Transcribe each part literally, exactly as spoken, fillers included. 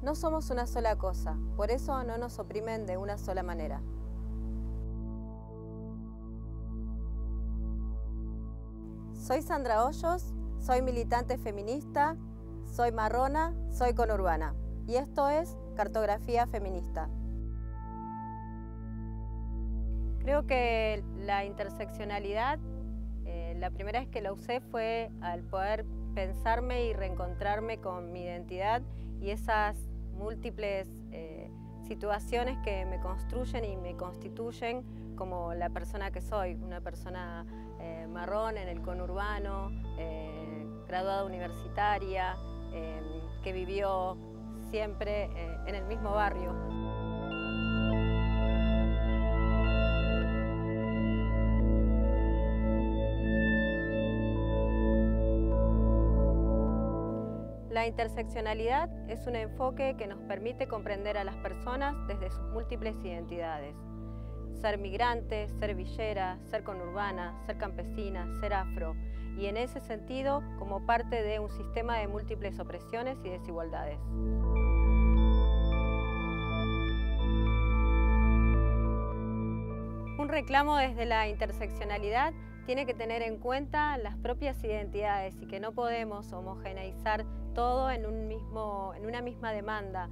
No somos una sola cosa, por eso no nos oprimen de una sola manera. Soy Sandra Hoyos, soy militante feminista, soy marrona, soy conurbana. Y esto es Cartografía Feminista. Creo que la interseccionalidad, eh, la primera vez que la usé fue al poder pensarme y reencontrarme con mi identidad y esas múltiples eh, situaciones que me construyen y me constituyen como la persona que soy, una persona eh, marrón en el conurbano, eh, graduada universitaria, eh, que vivió siempre eh, en el mismo barrio. La interseccionalidad es un enfoque que nos permite comprender a las personas desde sus múltiples identidades. Ser migrante, ser villera, ser conurbana, ser campesina, ser afro, y en ese sentido como parte de un sistema de múltiples opresiones y desigualdades. Un reclamo desde la interseccionalidad tiene que tener en cuenta las propias identidades y que no podemos homogeneizar todo en, un mismo, en una misma demanda.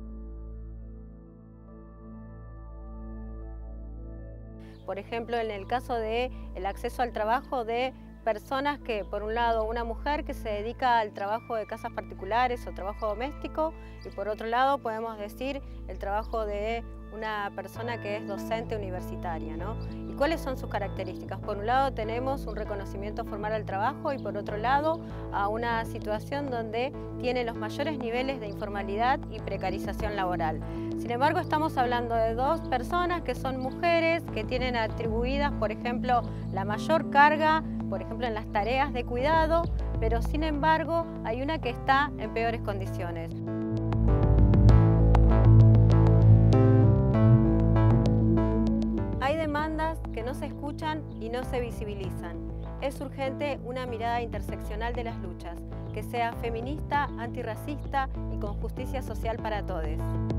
Por ejemplo, en el caso del acceso al trabajo de personas que, por un lado, una mujer que se dedica al trabajo de casas particulares o trabajo doméstico, y por otro lado podemos decir el trabajo de una persona que es docente universitaria, ¿no? ¿Y cuáles son sus características? Por un lado tenemos un reconocimiento formal al trabajo y por otro lado a una situación donde tiene los mayores niveles de informalidad y precarización laboral. Sin embargo, estamos hablando de dos personas que son mujeres, que tienen atribuidas, por ejemplo, la mayor carga, por ejemplo, en las tareas de cuidado, pero sin embargo hay una que está en peores condiciones. Hay demandas que no se escuchan y no se visibilizan. Es urgente una mirada interseccional de las luchas, que sea feminista, antirracista y con justicia social para todos.